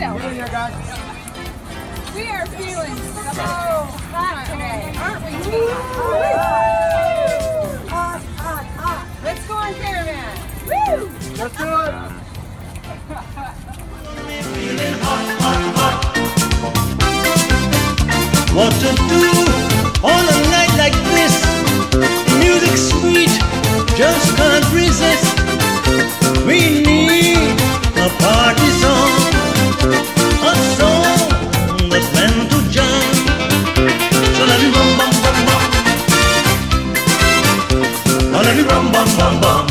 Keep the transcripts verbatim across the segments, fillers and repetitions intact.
yourself. Get in there, guys. We are feeling so hot today, aren't we, Tina? Hot, hot, hot. Let's go on Caravan. Woo! Let's do it. Feeling hot, hot, hot. What to do on a night like this? Music sweet, just can't resist. We need a party song, a song that's meant to jam. So let me rum bum bum bum. Oh, let me rum bum bum bum.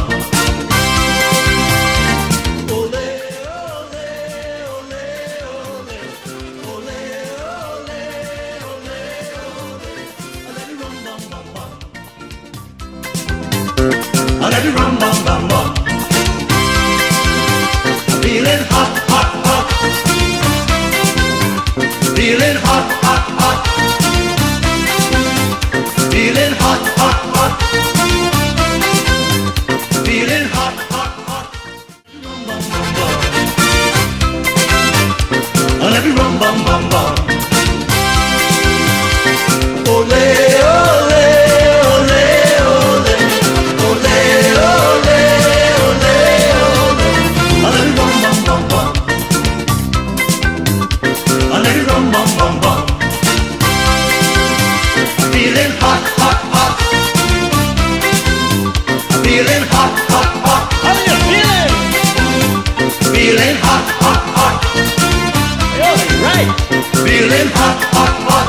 Ole, ole, ole, ole, ole, ole, ole, ole. Oh, let me rum bum bum bum. Oh, let me rum bum bum bum. Feeling hot, hot, hot. Feeling hot, hot, hot. Feeling hot, hot, hot. Feeling hot, hot, hot. Rum bum bum bum. Oh, let me rum bum bum bum. Ole, ole, ole, ole, ole, ole, ole, ole. Oh, let me rum bum bum bum. Oh, let me rum bum bum bum. Feeling hot, hot, hot. Feeling hot, hot, hot. How you feeling? Feeling hot, hot, hot. You're right. Feeling hot, hot, hot.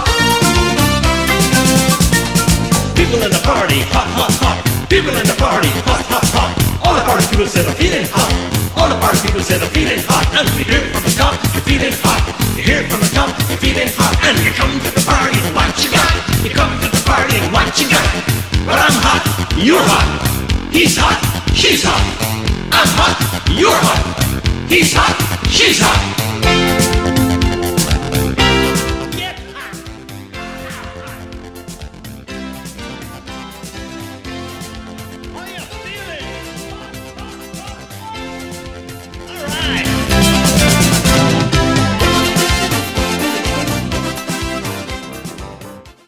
People in the party, hot, hot, hot. People in the party, hot, hot, hot. All the party people said I'm feeling hot. All the party people said I'm feeling hot. And you hear it from the top, you're feeling hot. You hear it from the top, you're feeling hot. And you come to the party, and what you got? You come to the party, and what you got? Well, I'm hot, you're hot. He's hot, she's hot. I'm hot, you're hot. He's hot, she's hot.